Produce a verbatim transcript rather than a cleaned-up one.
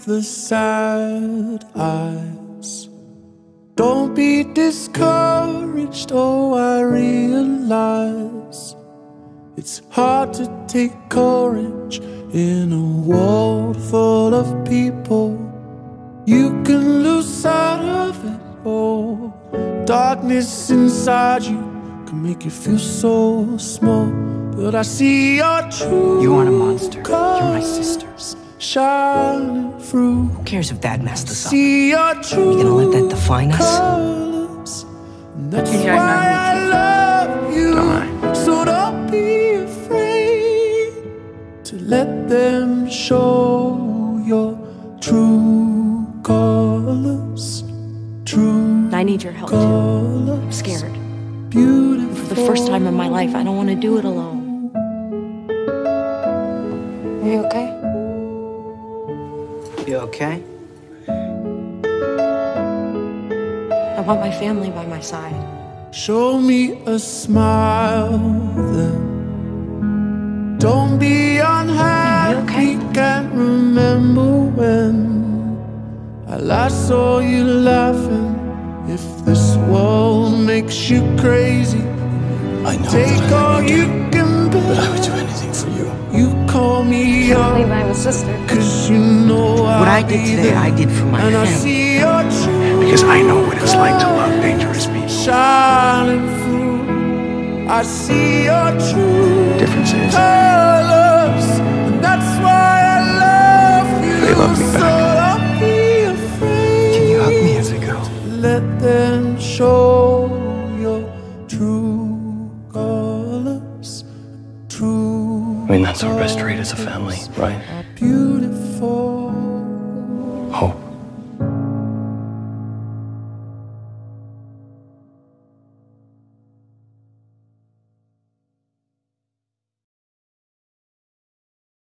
the sad eyes. Don't be discouraged, oh, I realize it's hard to take courage in a world full of people. You can lose sight of it, oh. Darkness inside you can make you feel so small. But I see your true You aren't a monster, you're my sisters. Shining through. Who cares if Dad messed us up? See your true You gonna let that define us? colors. And that's Did you why not I love you. Don't I? So don't be afraid to let them show your true colors. True I need your help too. colors. I'm scared. Beautiful. For the first time in my life, I don't want to do it alone. Are you okay? You okay? I want my family by my side. Show me a smile then. Don't be unhappy. okay? Can't remember when I last saw you laughing. If this world makes you crazy, I know take that I all love you can bear. but I would do anything for you. You call me I can't believe up, I have a sister. cause you know What I I'll did be today, there. I did for my And I family. see your true Because I know what it's like to love dangerous people. shining through. I see your true Difference is, colors, and that's why I love you. They love me So back. don't be afraid. Can you hug me as I go? Let them show your true colors. True I mean, that's our best trait as a family, right? colors.